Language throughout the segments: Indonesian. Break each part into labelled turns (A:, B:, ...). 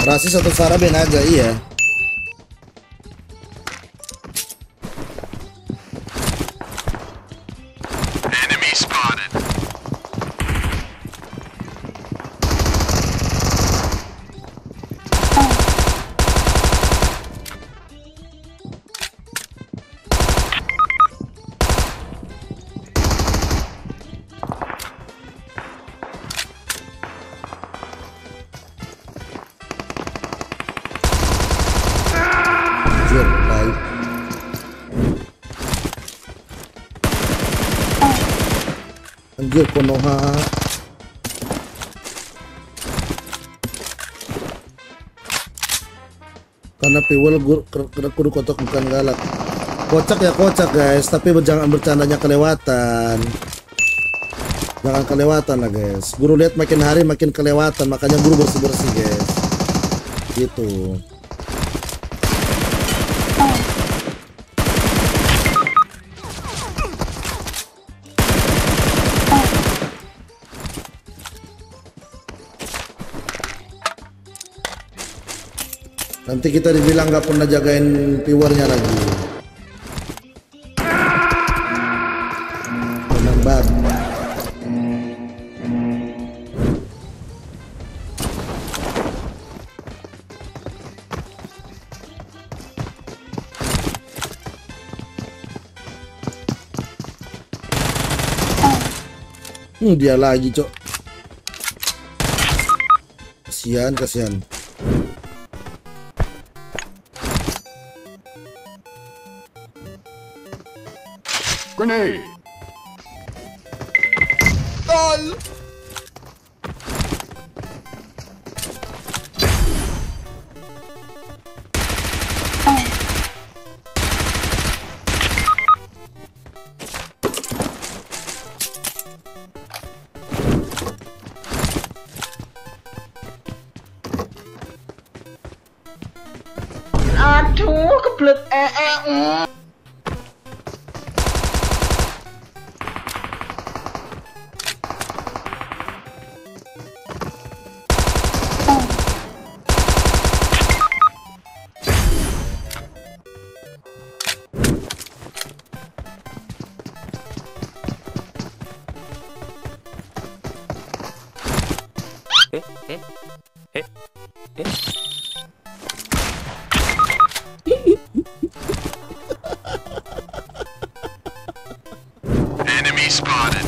A: Rasis atau Saraben aja, iya. Anjir Konoha. Karena Piwil kudu kotok bukan galak. Kocak ya kocak guys, tapi jangan bercandanya kelewatan. Jangan kelewatan lah guys. Guru lihat makin hari makin kelewatan, makanya guru bersih-bersih guys. Gitu. Nanti kita dibilang nggak pernah jagain viewernya lagi. Menang banget. Dia lagi, cok. Kasihan, kasihan.
B: Grenade. Gol.
C: Aduh, kebelet
B: Enemy spotted.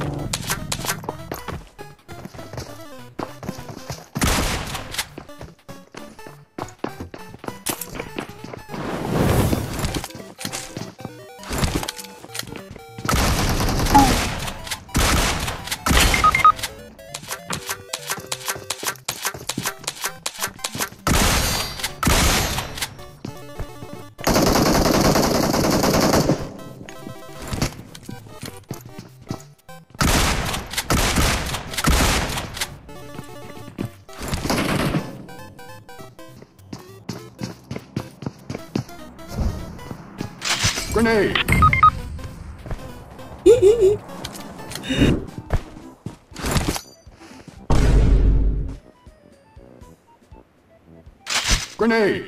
B: Grenade. Grenade.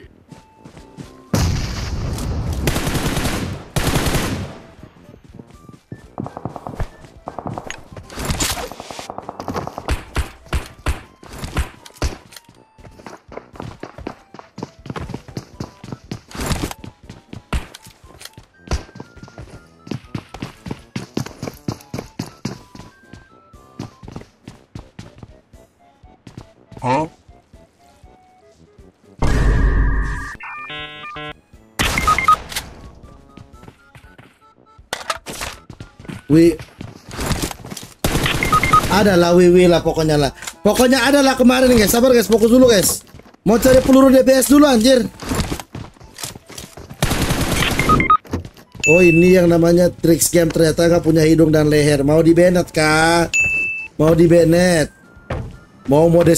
B: Huh?
A: Adalah Wiwi lah pokoknya lah. Pokoknya adalah kemarin guys. Sabar guys, fokus dulu guys. Mau cari peluru DPS dulu anjir. Oh ini yang namanya Trix Game, ternyata nggak punya hidung dan leher. Mau di banet kah? Mau di banet? Mau mode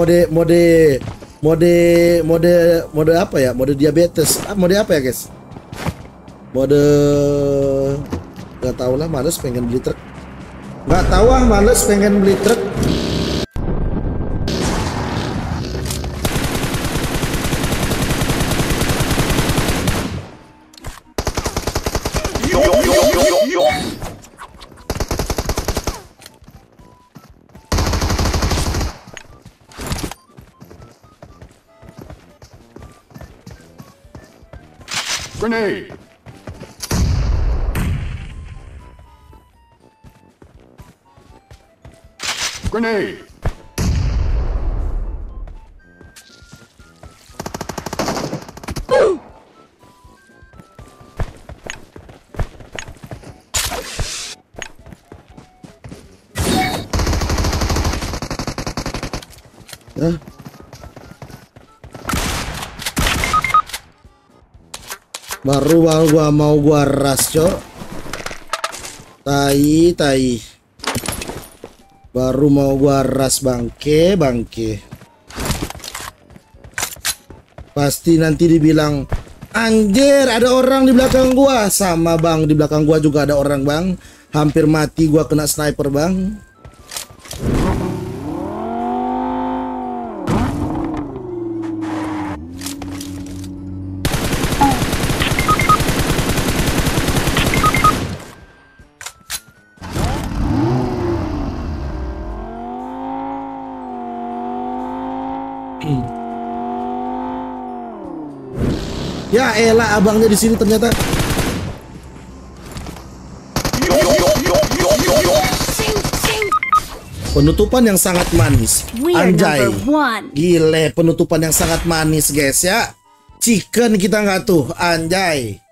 A: apa ya? Mode diabetes. Mode apa ya guys? Mode nggak tahu lah, males pengen beli truk. Nggak tahu ah, males pengen beli truk.
B: Grenade. Grenade.
A: Hah? Baru mau gua ras, cok. Tai. Baru mau gua ras, bangke. Pasti nanti dibilang, anjir ada orang di belakang gua. Sama bang, di belakang gua juga ada orang bang. Hampir mati gua kena sniper bang. Ya elah, abangnya di sini ternyata. Penutupan yang sangat manis. Anjay. Gile, penutupan yang sangat manis guys ya. Chicken kita nggak tuh, anjay.